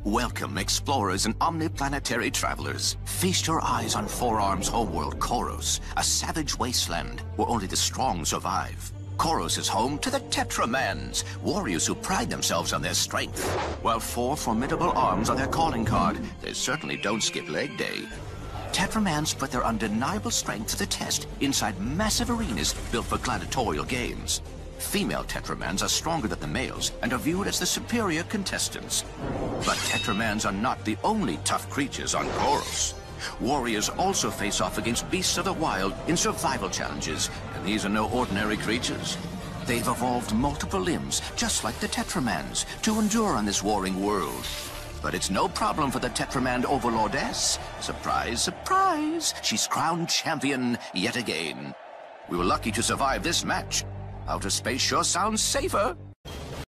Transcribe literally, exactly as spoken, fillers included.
Welcome, explorers and omniplanetary travelers. Feast your eyes on Forearm's homeworld, Koros, a savage wasteland where only the strong survive. Koros is home to the Tetramands, warriors who pride themselves on their strength. While four formidable arms are their calling card, they certainly don't skip leg day. Tetramands put their undeniable strength to the test inside massive arenas built for gladiatorial games. Female Tetramans are stronger than the males and are viewed as the superior contestants. But Tetramans are not the only tough creatures on Koros. Warriors also face off against beasts of the wild in survival challenges, and these are no ordinary creatures. They've evolved multiple limbs, just like the Tetramans, to endure on this warring world. But it's no problem for the Tetramand Overlordess. Surprise, surprise, she's crowned champion yet again. We were lucky to survive this match. Outer space sure sounds safer.